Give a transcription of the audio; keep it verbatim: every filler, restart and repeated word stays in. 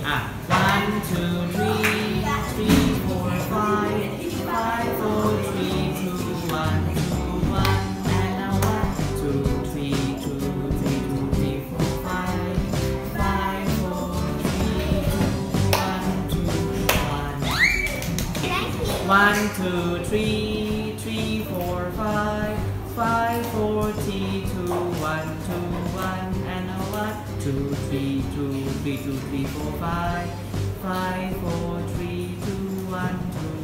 อ่ะ one two three three four five five four three two one two one and now one two three two three two three four five five four three two one two one one two three three four five five four three two one two one and now one two three two three two three four five five four three two one two